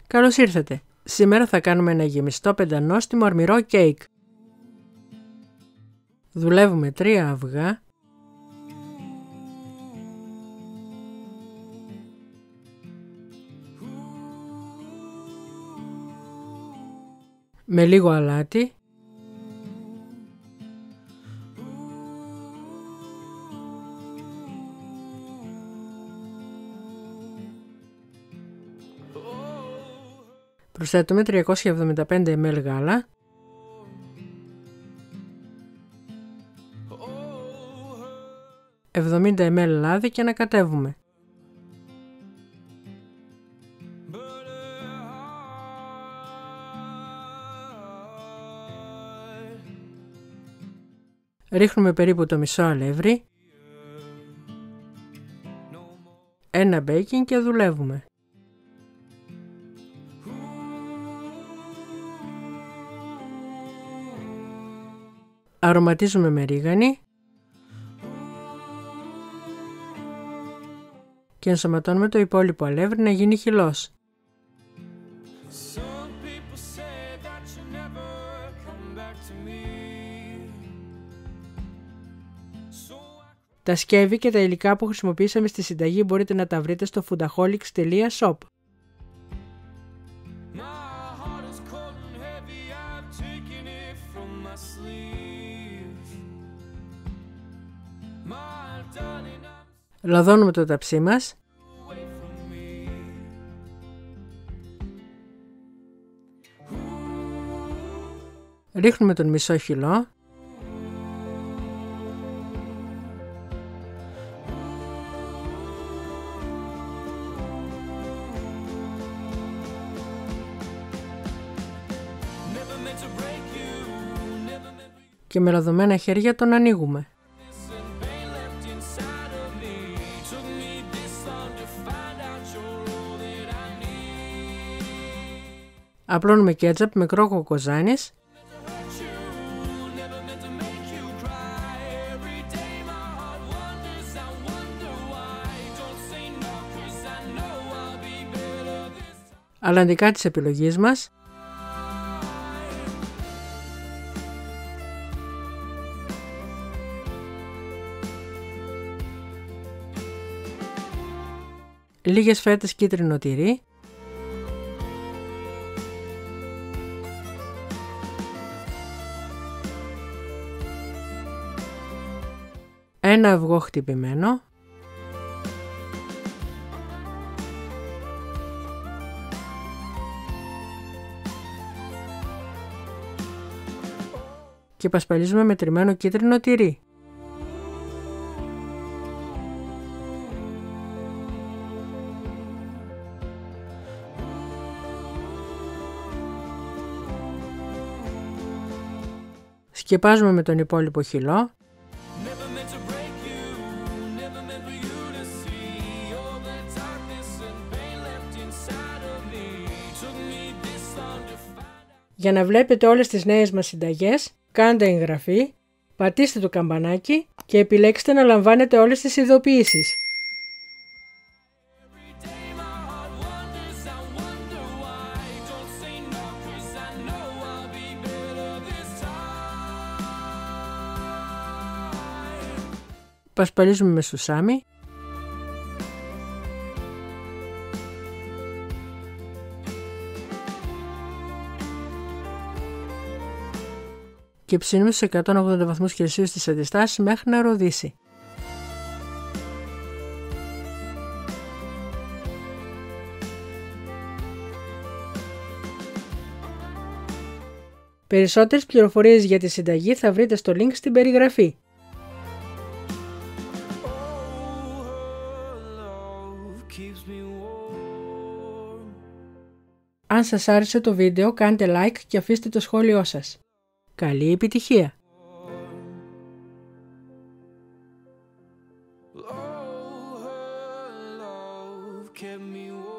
Καλώς ήρθατε! Σήμερα θα κάνουμε ένα γεμιστό πεντανόστιμο αρμυρό κέικ. Δουλεύουμε 3 αυγά, με λίγο αλάτι, προσθέτουμε 375 ml γάλα, $70 ml λάδι και ανακατεύουμε. Ρίχνουμε περίπου το μισό αλεύρι, ένα μπέικινγκ και δουλεύουμε. Αρωματίζουμε με ρίγανη και ενσωματώνουμε το υπόλοιπο αλεύρι να γίνει χυλός. Τα σκεύη και τα υλικά που χρησιμοποίησαμε στη συνταγή μπορείτε να τα βρείτε στο foodaholics.shop. Λαδώνουμε το ταψί μας. Ρίχνουμε τον μισό χυλό. Και με λαδωμένα χέρια τον ανοίγουμε. Απλώνουμε κέτσαπ με κρόκο κοζάνης . Αλλαντικά της επιλογής μας. Λίγες φέτες κίτρινο τυρί. Ένα αυγό χτυπημένο. Και πασπαλίζουμε με τριμμένο κίτρινο τυρί. Σκεπάζουμε με τον υπόλοιπο χυλό. Για να βλέπετε όλες τις νέες μας συνταγές, κάντε εγγραφή, πατήστε το καμπανάκι και επιλέξτε να λαμβάνετε όλες τις ειδοποιήσεις. Πασπαλίζουμε με σουσάμι. Και ψήνουμε σε 180 βαθμούς Κελσίου στις αντιστάσεις μέχρι να ροδίσει. Περισσότερες πληροφορίες για τη συνταγή θα βρείτε στο link στην περιγραφή. Αν σας άρεσε το βίντεο, κάντε like και αφήστε το σχόλιο σας. Καλή επιτυχία! Kept me